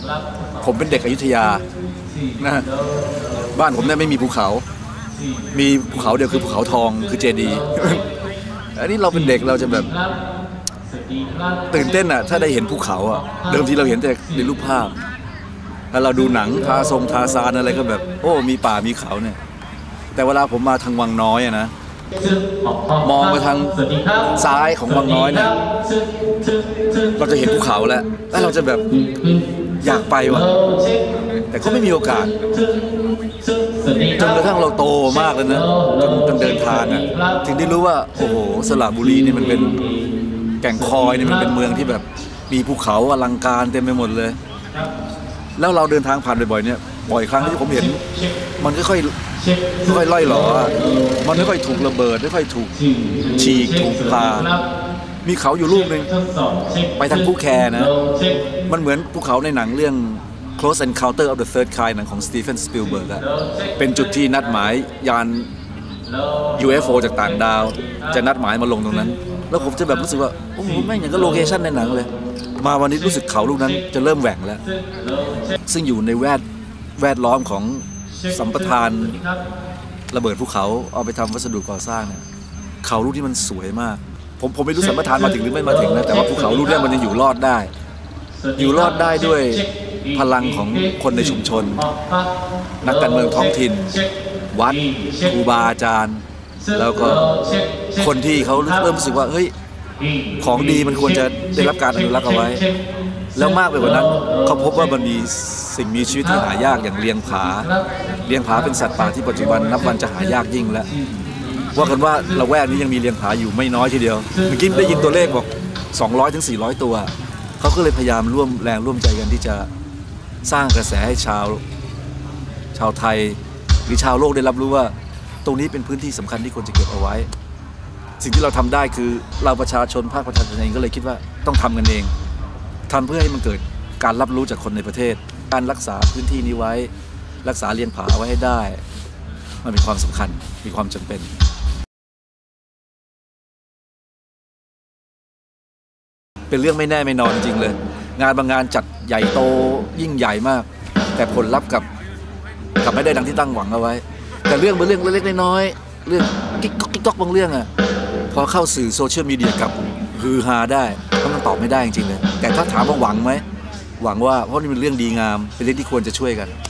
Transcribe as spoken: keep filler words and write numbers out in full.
ผมเป็นเด็กอยุธยานะบ้านผมเนี่ยไม่มีภูเขามีภูเขาเดียวคือภูเขาทองคือเจดีย์อันนี้เราเป็นเด็กเราจะแบบตื่นเต้นอ่ะถ้าได้เห็นภูเขาอ่ะเดิมทีเราเห็นแต่ในรูปภาพแล้วเราดูหนังทาทรงทาซานอะไรก็แบบโอ้มีป่ามีเขาเนี่ยแต่เวลาผมมาทางวังน้อยอะนะมองไปทางซ้ายของวังน้อยเนี่ยเราจะเห็นภูเขาแล้วแล้วเราจะแบบอยากไปว่ะแต่ก็ไม่มีโอกาสจนกระทั่งเราโตมากแล้วนะจนจนเดินทางอ่ะถึงได้รู้ว่าโอ้โหสระบุรีนี่มันเป็นแก่งคอยนี่มันเป็นเมืองที่แบบมีภูเขาอลังการเต็มไปหมดเลยแล้วเราเดินทางผ่านบ่อยๆเนี่ยบ่อยครั้งที่ผมเห็นมันค่อยๆค่อยๆล่อยหล่อมันค่อยๆถูกระเบิดค่อยๆถูกฉีกถูกพามีเขาอยู่ลูกหนึ่งไปทางภูแคนะมันเหมือนภูเขาในหนังเรื่อง Close Encounter of the Third Kind หนังของสตีเฟนสปิลเบิร์กอะเป็นจุดที่นัดหมายยาน ยู เอฟ โอ จากต่างดาวจะนัดหมายมาลงตรงนั้นแล้วผมจะแบบรู้สึกว่าโอ้โหแม่งอย่างก็โลเคชั่นในหนังเลยมาวันนี้รู้สึกเขาลูกนั้นจะเริ่มแหว่งแล้วซึ่งอยู่ในแวดแวดล้อมของสัมปทานระเบิดภูเขาเอาไปทำวัสดุก่อสร้างเนี่ยเขาลูกที่มันสวยมากผมผมไม่รู้สัมปทานมาถึงหรือไม่มาถึงนะแต่ว่าภูเขาลูกนี้มันยังอยู่รอดได้อยู่รอดได้ด้วยพลังของคนในชุมชนนักการเมืองท้องถิ่นวัดครูบาอาจารย์แล้วก็คนที่เขาเริ่มรู้สึกว่าเฮ้ยของดีมันควรจะได้รับการอนุรักษ์เอาไว้แล้วมากไปกว่านั้นเขาพบว่ามันมีสิ่งมีชีวิตที่หายากอย่างเลียงผาเลียงผาเป็นสัตว์ป่าที่ปัจจุบันนับวันจะหายากยิ่งแล้วว่ากันว่าละแวกนี้ยังมีเลียงผาอยู่ไม่น้อยทีเดียวเมื่อกี้ได้ยินตัวเลขบอกสองร้อยถึงสี่ร้อยตัวเขาก็เลยพยายามร่วมแรงร่วมใจกันที่จะสร้างกระแสให้ชาวชาวไทยหรือชาวโลกได้รับรู้ว่าตรงนี้เป็นพื้นที่สำคัญที่ควรจะเก็บเอาไว้สิ่งที่เราทำได้คือเราประชาชนภาคประชาชนเองก็เลยคิดว่าต้องทำกันเองทำเพื่อให้มันเกิดการรับรู้จากคนในประเทศการรักษาพื้นที่นี้ไว้รักษาเลียงผาไว้ให้ได้มันมีความสำคัญมีความจำเป็นเป็นเรื่องไม่แน่ไม่นอนจริงๆเลยงานบางงานจัดใหญ่โตยิ่งใหญ่มากแต่ผลลัพธ์กับกับไม่ได้ดังที่ตั้งหวังเอาไว้แต่เรื่องเป็นเรื่องเล็กๆน้อยๆเรื่องกิ๊กก๊อกกิ๊กก๊อกบางเรื่องอะพอเข้าสื่อโซเชียลมีเดียกับฮือฮาได้เพราะมันตอบไม่ได้จริงๆเลยแต่ถ้าถามว่าหวังไหมหวังว่าเพราะนี่เป็นเรื่องดีงามเป็นเรื่องที่ควรจะช่วยกัน